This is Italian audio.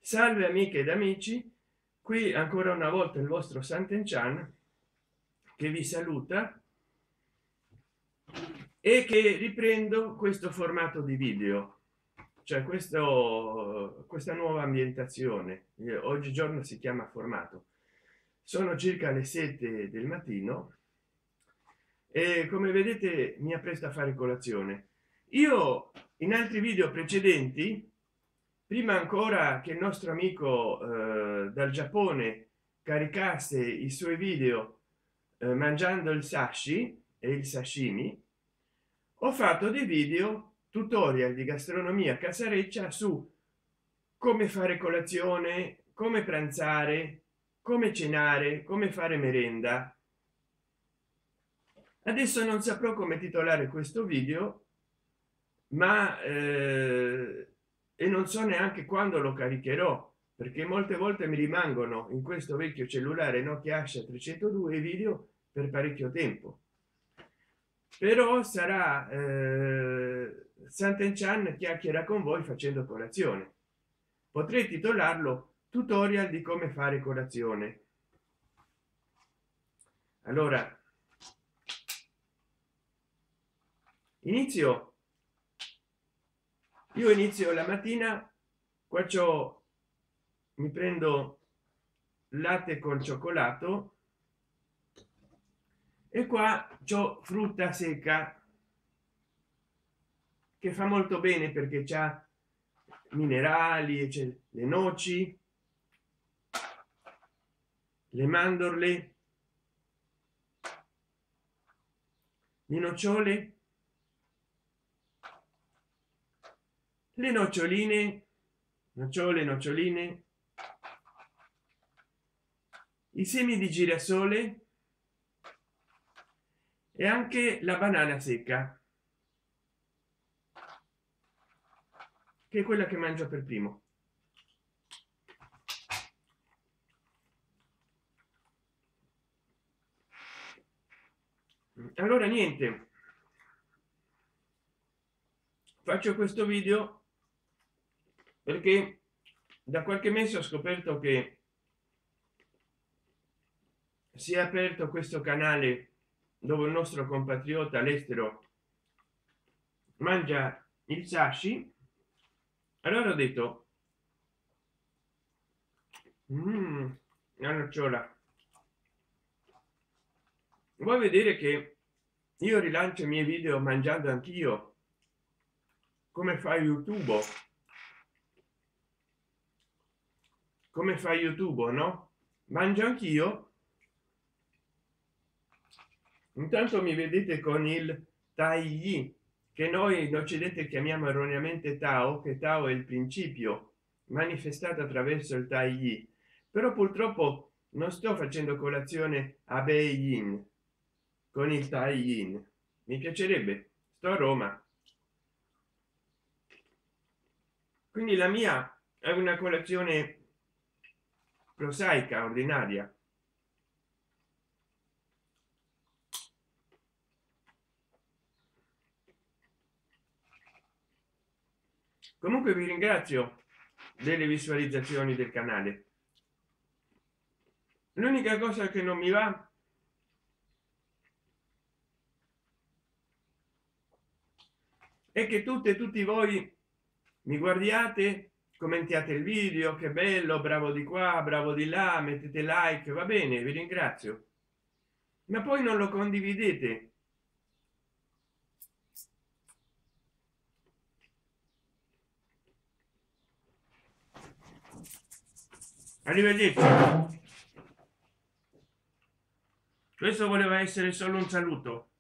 Salve amiche ed amici, qui ancora una volta il vostro Sant'Enchan che vi saluta e che riprendo questo formato di video, cioè questa nuova ambientazione. Oggigiorno si chiama formato. Sono circa le 7 del mattino e come vedete mi appresto a fare colazione. Io in altri video precedenti, prima ancora che il nostro amico dal Giappone caricasse i suoi video mangiando il sashi e il sashimi, ho fatto dei video tutorial di gastronomia casareccia su come fare colazione, come pranzare, come cenare, come fare merenda. Adesso non saprò come titolare questo video, ma e non so neanche quando lo caricherò, perché molte volte mi rimangono in questo vecchio cellulare Nokia Asha 302 video per parecchio tempo. Però sarà Sant'Enchan chiacchiera con voi facendo colazione. Potrei titolarlo tutorial di come fare colazione. Allora inizio la mattina. Qua c'ho, mi prendo latte col cioccolato e qua c'ho frutta secca che fa molto bene perché c'ha minerali, c'è le noci, le mandorle, le nocciole, le noccioline, noccioline, i semi di girasole e anche la banana secca, che è quella che mangio per primo. Allora niente, faccio questo video perché da qualche mese ho scoperto che si è aperto questo canale dove il nostro compatriota all'estero mangia il sashi. Allora ho detto la nocciola, vuoi vedere che io rilancio i miei video mangiando anch'io, come fa YouTube, come fa YouTube, no? Mangio anch'io. Intanto mi vedete con il tai, che noi in occidente chiamiamo erroneamente Tao, che Tao è il principio manifestato attraverso il tai, però purtroppo non sto facendo colazione a Beijing con il tai. Mi piacerebbe, sto a Roma, quindi la mia è una colazione prosaica ordinaria. Comunque vi ringrazio delle visualizzazioni del canale. L'unica cosa che non mi va è che tutti voi mi guardiate, commentiate il video, che bello, bravo di qua, bravo di là, mettete like, va bene, vi ringrazio, ma poi non lo condividete. Arrivederci. Questo voleva essere solo un saluto.